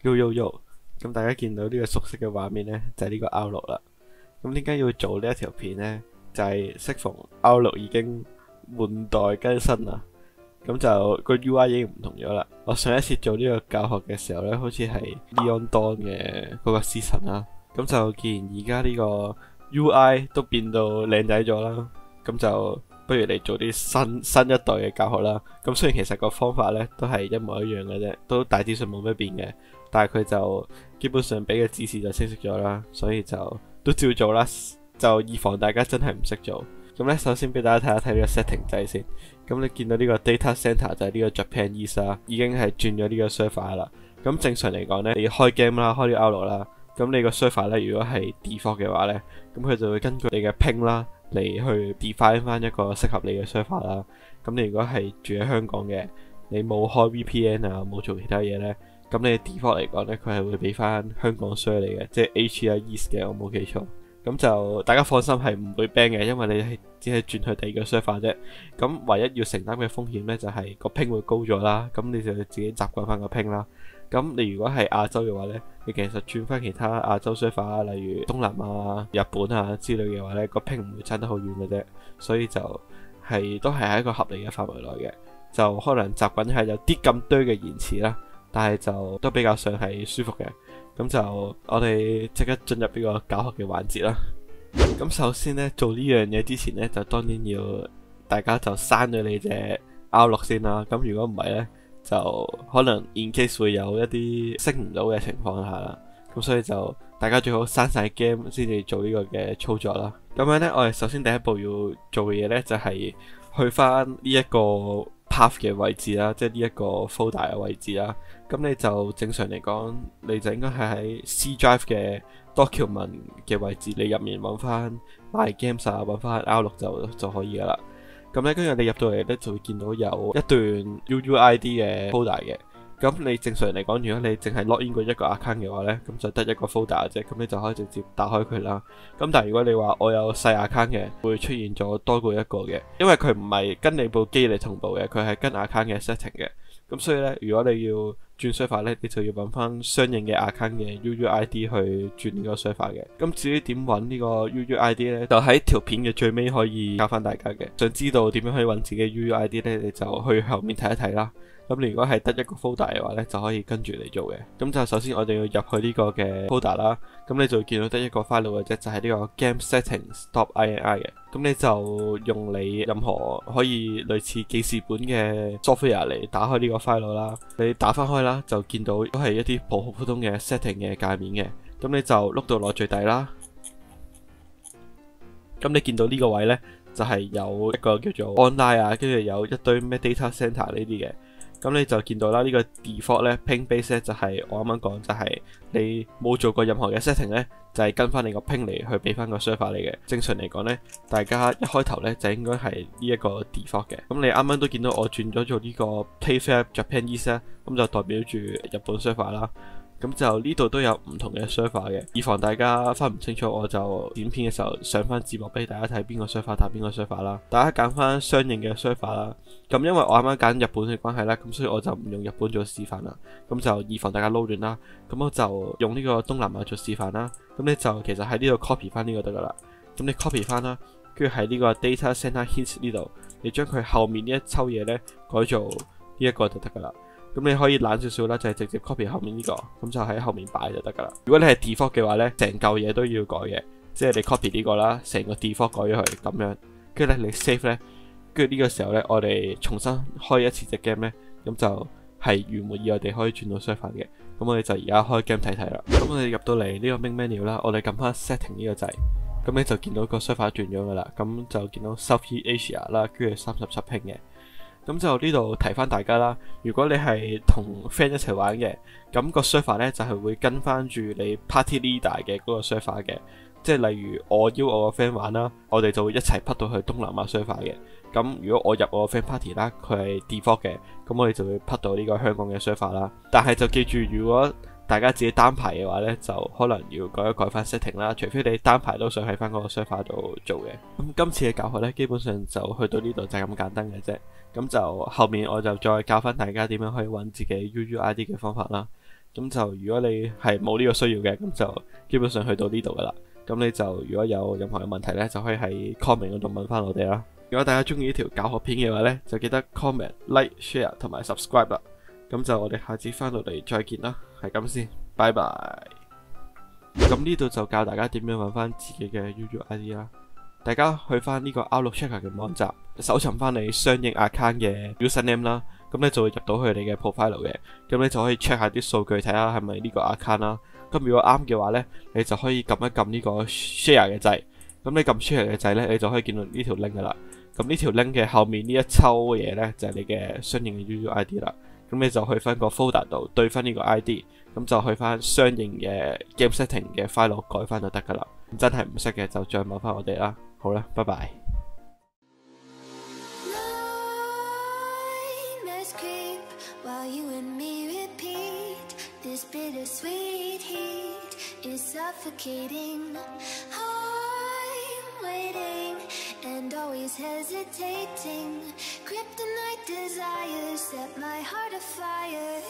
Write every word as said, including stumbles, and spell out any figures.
Yo yo yo，咁大家見到呢個熟悉嘅畫面呢，就係、是、呢個 Outlook 啦。咁點解要做呢一條片呢？就係、是、適逢 Outlook 已經換代更新啦，咁就個 U I 已經唔同咗啦。我上一次做呢個教學嘅時候呢，好似係 Leon Dawn 嘅嗰個 season 啦。咁就既然而家呢個 U I 都變到靚仔咗啦，咁就不如嚟做啲新新一代嘅教學啦。咁雖然其實個方法呢都係一模一樣嘅啫，都大致上冇咩變嘅。但係佢就基本上俾嘅指示就清晰咗啦，所以就都照做啦，就以防大家真係唔識做。咁咧，首先俾大家睇一睇呢個 setting 掣先。咁你見到呢個 data center 就係呢個 Japan East 啦，已經係轉咗呢個 server 啦。咁正常嚟講呢，你開 game 啦，開啲 Outlook 啦，咁你個 server 呢，如果係 default 嘅話呢，咁佢就會根據你嘅 ping 啦嚟去 define 翻一個適合你嘅 server 啦。咁你如果係住喺香港嘅，你冇開 V P N 啊，冇做其他嘢呢。咁你 default 嚟講呢，佢係會俾翻香港 server 嚟嘅，即係 H R East 嘅，我冇記錯。咁就大家放心係唔會 ban 嘅，因為你係只係轉去第二個 server 啫。咁唯一要承擔嘅風險呢，就係個 ping 會高咗啦。咁你就要自己習慣翻個 ping 啦。咁你如果係亞洲嘅話呢，你其實轉翻其他亞洲 server 啊，例如東南亞、日本啊之類嘅話呢，個 ping 唔會差得好遠嘅啫。所以就係都係喺一個合理嘅範圍內嘅，就可能習慣係有啲咁多嘅延遲啦。但係就都比較上係舒服嘅，咁就我哋即刻進入呢個教學嘅環節啦。咁首先呢，做呢樣嘢之前呢，就當然要大家就刪咗你隻 Outlook 先啦。咁如果唔係呢，就可能 in case 會有一啲升唔到嘅情況下啦。咁所以就大家最好刪晒 game 先至做呢個嘅操作啦。咁樣呢，我哋首先第一步要做嘅嘢呢，就係去翻呢一個 path 嘅位置啦，即係呢一個 folder 嘅位置啦。咁你就正常嚟講，你就應該係喺 C drive 嘅 document 嘅位置，你入面揾翻 my games 啊，揾翻 Outlook 就就可以噶啦。咁咧，跟住你入到嚟咧，就會見到有一段 U U I D 嘅 folder 嘅。咁你正常嚟講，如果你淨係 login 過一個 account 嘅話咧，咁就得一個 folder 啫，咁你就可以直接打開佢啦。咁但係如果你話我有細 account 嘅，會出現咗多過一個嘅，因為佢唔係跟你部機嚟同步嘅，佢係跟 account 嘅 setting 嘅。咁所以咧，如果你要轉 server 咧，你就要揾翻相應嘅 account 嘅 U U I D 去轉呢個 server 嘅。咁至於點揾呢個 U U I D 咧，就喺條片嘅最尾可以教翻大家嘅。想知道點樣可以揾自己 U U I D 咧，你就去後面睇一睇啦。咁你如果係得一個 folder 嘅話咧，就可以跟住嚟做嘅。咁就首先我哋要入去呢個嘅 folder 啦。咁你就會見到得一個 file 嘅啫，就係呢個 game settings dot ini 嘅。咁你就用你任何可以類似記事本嘅 software 嚟打開呢個 file 啦。你打翻開啦，就見到都係一啲普普通嘅 setting 嘅界面嘅。咁你就碌到落最底啦。咁你見到呢個位呢，就係有一個叫做 online 啊，跟住有一堆咩 data center 呢啲嘅。咁你就見到啦，呢個 default 咧 ping base 咧就係我啱啱講，就係你冇做過任何嘅 setting 咧，就係跟翻你個 ping 嚟去俾翻個 server 你嘅。正常嚟講咧，大家一開頭咧就應該係呢一個 default 嘅。咁你啱啱都見到我轉咗做呢個 Playfair Japan East 啦，咁就代表住日本 server 啦。咁就呢度都有唔同嘅 server 嘅，以防大家分唔清楚，我就剪片嘅時候上翻字幕俾大家睇邊個 server 打邊個 server 啦。大家揀翻相應嘅 server 啦。咁因為我啱啱揀日本嘅關係啦，咁所以我就唔用日本做示範啦。咁就以防大家撈亂啦。咁我就用呢個東南亞做示範啦。咁你就其實喺呢度 copy 翻呢個得噶啦。咁你 copy 翻啦，跟住喺呢個 data center hint 呢度，你將佢後面呢一抽嘢呢改做呢一個就得噶啦。咁你可以懶少少啦，就係直接 copy 後面呢個，咁就喺後面擺就得噶啦。如果你係 default 嘅話呢，成嚿嘢都要改嘅，即係你 copy 呢個啦，成個 default 改咗佢咁樣，跟住咧你 save 呢，跟住呢個時候呢，我哋重新開一次隻 game 呢，咁就係如無意外地可以轉到 server 嘅。咁我哋就而家開 game 睇睇啦。咁我哋入到嚟呢個 main menu 啦，我哋撳翻 setting 呢個掣，咁你就見到個 server 轉咗噶啦，咁就見到 Southeast Asia 啦，跟住三十七 ping 嘅。咁就呢度提翻大家啦，如果你係同 friend 一齊玩嘅，咁個 server 呢就係會跟翻住你 party leader 嘅嗰個 server 嘅，即係例如我邀我個 friend 玩啦，我哋就會一齊匹到去東南亞 server 嘅。咁如果我入我個 friend party 啦，佢係 default 嘅，咁我哋就會匹到呢個香港嘅 server 啦。但係就記住，如果大家自己單排嘅話呢，就可能要改一改翻 setting 啦，除非你單排都想喺翻嗰個 server 度做嘅。咁今次嘅教學呢，基本上就去到呢度就係咁簡單嘅啫。咁就後面我就再教翻大家點樣可以揾自己 U U I D 嘅方法啦。 咁就如果你係冇呢個需要嘅，咁就基本上去到呢度噶啦。咁你就如果有任何嘅問題呢，就可以喺 comment 嗰度問翻我哋啦。如果大家中意呢條教學片嘅話呢，就記得 comment、like、share 同埋 subscribe 啦。咁就我哋下次翻到嚟再見啦，係咁先，拜拜。咁呢度就教大家點樣揾翻自己嘅 YouTube I D 啦。大家去翻呢個 Outlook Checker 嘅網站，搜尋翻你相應 account 嘅 username 啦。咁你就會入到佢哋嘅 profile 嘅，咁你就可以 check 下啲數據，睇下係咪呢個 account 啦。咁如果啱嘅話呢，你就可以撳一撳呢個 share 嘅掣。咁你撳 share 嘅掣呢，你就可以見到呢條 link 噶啦。咁呢條 link 嘅後面呢一抽嘅嘢呢，就係你嘅相應嘅 YouTube I D 啦。咁你就去翻個 folder 度對翻呢個 I D， 咁就去翻相應嘅 game setting 嘅 file 改翻就得噶啦。真係唔識嘅就再問翻我哋啦。好啦，拜拜。 While you and me repeat, this bittersweet heat is suffocating. I'm waiting and always hesitating. Kryptonite desires set my heart afire.